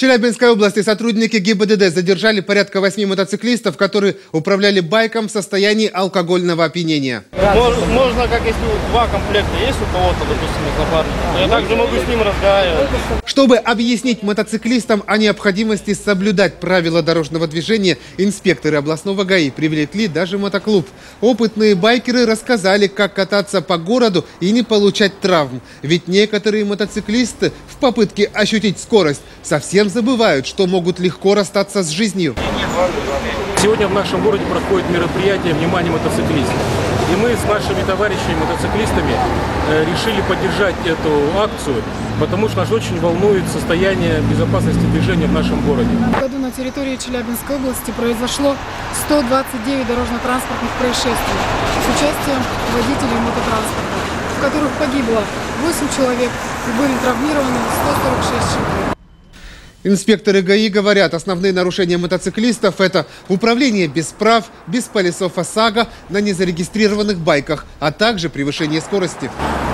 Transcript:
Челябинской области сотрудники ГИБДД задержали порядка 8 мотоциклистов, которые управляли байком в состоянии алкогольного опьянения. Можно, как если два комплекта есть у кого-то, допустим, из напарника, я также могу с ним разговаривать. Чтобы объяснить мотоциклистам о необходимости соблюдать правила дорожного движения, инспекторы областного ГАИ привлекли даже мотоклуб. Опытные байкеры рассказали, как кататься по городу и не получать травм. Ведь некоторые мотоциклисты в попытке ощутить скорость совсем забывают, что могут легко расстаться с жизнью. Сегодня в нашем городе проходит мероприятие «Внимание мотоциклистов». И мы с нашими товарищами-мотоциклистами решили поддержать эту акцию, потому что нас очень волнует состояние безопасности движения в нашем городе. В году на территории Челябинской области произошло 129 дорожно-транспортных происшествий с участием водителей мототранспорта, в которых погибло 8 человек и были травмированы 146 человек. Инспекторы ГАИ говорят, основные нарушения мотоциклистов – это управление без прав, без полисов ОСАГО на незарегистрированных байках, а также превышение скорости.